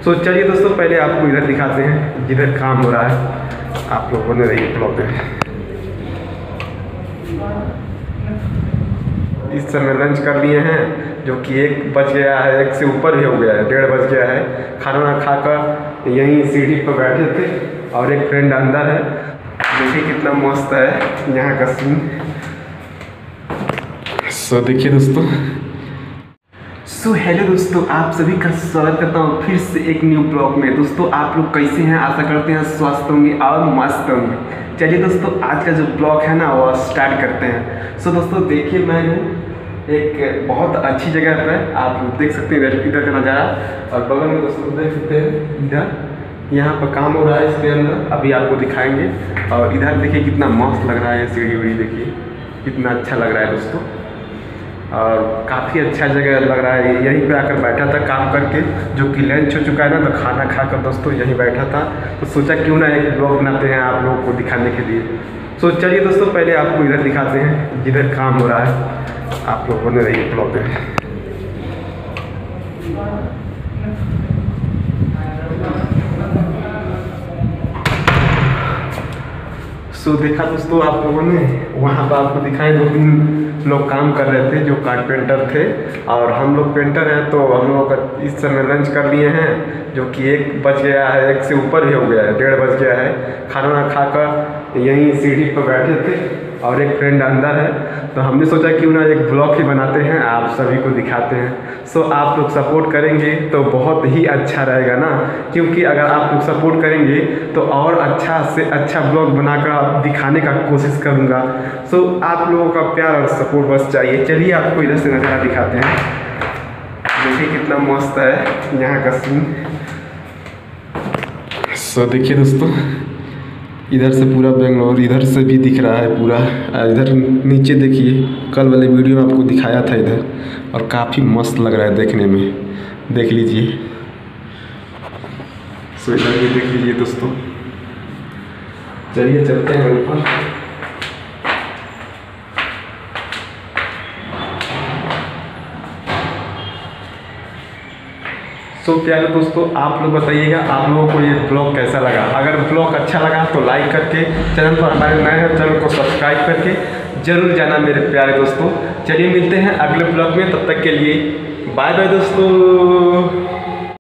तो चलिए दोस्तों, पहले आपको इधर दिखाते हैं जिधर काम हो रहा है। आप लोगों ने रही ब्लॉग में इस समय लंच कर लिए हैं, जो कि 1 बज गया है, 1 से ऊपर भी हो गया है, 1:30 बज गया है। खाना वाना खाकर यहीं सीढ़ी पर बैठे थे और एक फ्रेंड अंदर है। देखिए कितना मस्त है यहाँ का सीन। सो देखिए दोस्तों, हेलो दोस्तों, आप सभी का स्वागत करता हूँ फिर से एक न्यू ब्लॉग में। दोस्तों आप लोग कैसे हैं? आशा करते हैं स्वस्थ होंगे और मस्त होंगे। चलिए दोस्तों, आज का जो ब्लॉग है ना वो स्टार्ट करते हैं। सो दोस्तों देखिए, मैं हूँ एक बहुत अच्छी जगह पर, आप देख सकते हैं इधर का नज़ारा, और बगल में दोस्तों देख सकते हैं इधर यहाँ पर काम हो रहा है। इसके अंदर अभी आपको दिखाएंगे। और इधर देखिए कितना मस्त लग रहा है, सीढ़ी वीढ़ी देखिए कितना अच्छा लग रहा है दोस्तों, और काफ़ी अच्छा जगह लग रहा है। यहीं पे आकर बैठा था काम करके, जो कि लंच हो चुका है ना, तो खाना खाकर दोस्तों यहीं बैठा था, तो सोचा क्यों ना एक ब्लॉग बनाते हैं आप लोगों को दिखाने के लिए। तो चलिए दोस्तों, पहले आपको इधर दिखाते हैं जिधर काम हो रहा है। आप लोगों ने रही ब्लॉग में देखा दोस्तों आप लोगों ने, वहाँ पर आपको दिखाएं 2-3 लोग काम कर रहे थे जो कारपेंटर थे, और हम लोग पेंटर हैं। तो हम लोग इस समय लंच कर लिए हैं, जो कि 1 बज गया है, 1 से ऊपर भी हो गया है, 1:30 बज गया है। खाना वाना खाकर यहीं सीढ़ी पर बैठे थे और एक फ्रेंड अंदर है, तो हमने सोचा क्यों ना एक ब्लॉग ही बनाते हैं, आप सभी को दिखाते हैं। सो आप लोग सपोर्ट करेंगे तो बहुत ही अच्छा रहेगा ना, क्योंकि अगर आप लोग सपोर्ट करेंगे तो और अच्छा से अच्छा ब्लॉग बनाकर दिखाने का कोशिश करूँगा। सो आप लोगों का प्यार और सपोर्ट बस चाहिए। चलिए आपको इधर से नज़ारा दिखाते हैं। देखिए कितना मस्त है यहाँ का सीन। सो देखिए दोस्तों, इधर से पूरा बेंगलोर इधर से भी दिख रहा है पूरा। इधर नीचे देखिए, कल वाले वीडियो में आपको दिखाया था इधर, और काफ़ी मस्त लग रहा है देखने में, देख लीजिए। सो इधर भी देख लीजिए दोस्तों। चलिए चलते हैं ऊपर। तो प्यारे दोस्तों, आप लोग बताइएगा आप लोगों को ये ब्लॉग कैसा लगा। अगर ब्लॉग अच्छा लगा तो लाइक करके, चैनल पर हमारे नए हैं चैनल को सब्सक्राइब करके जरूर जाना मेरे प्यारे दोस्तों। चलिए मिलते हैं अगले ब्लॉग में, तब तक के लिए बाय बाय दोस्तों।